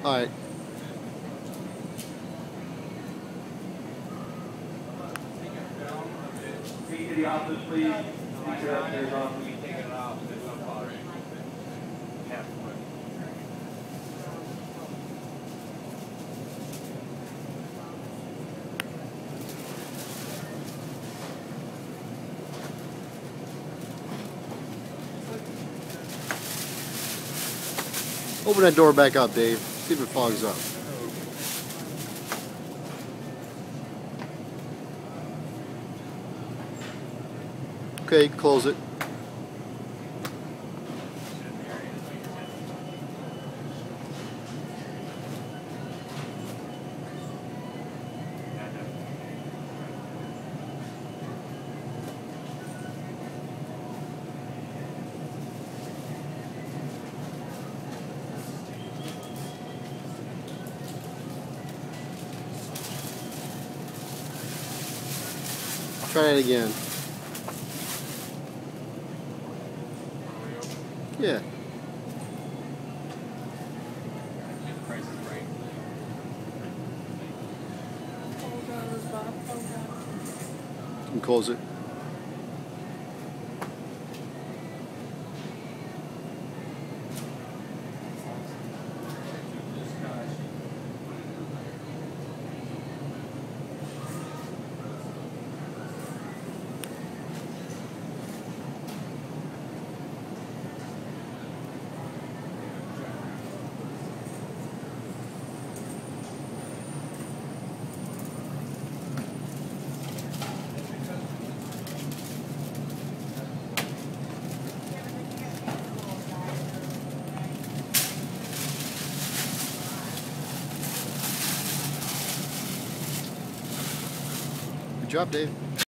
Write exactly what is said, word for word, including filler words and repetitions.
Alright. Speak to the office, please. Speak to the upstairs office. Open that door back up, Dave. See if it fogs up. Okay, close it. Try it again. Yeah. You can close it. Good job, Dave.